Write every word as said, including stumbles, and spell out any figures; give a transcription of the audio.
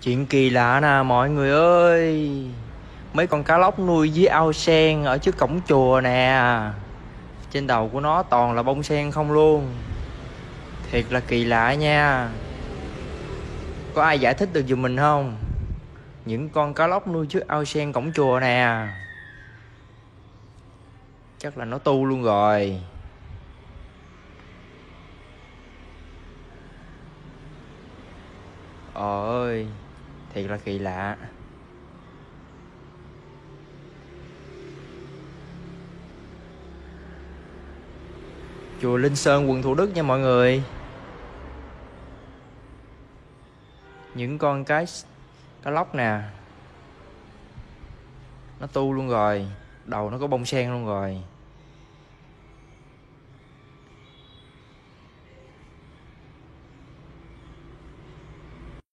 Chuyện kỳ lạ nè mọi người ơi. Mấy con cá lóc nuôi dưới ao sen ở trước cổng chùa nè. Trên đầu của nó toàn là bông sen không luôn. Thiệt là kỳ lạ nha. Có ai giải thích được giùm mình không? Những con cá lóc nuôi trước ao sen cổng chùa nè. Chắc là nó tu luôn rồi. Ờ ơi, thiệt là kỳ lạ. Chùa Linh Sơn, quận Thủ Đức nha mọi người. Những con cái cá lóc nè, nó tu luôn rồi. Đầu nó có bông sen luôn rồi.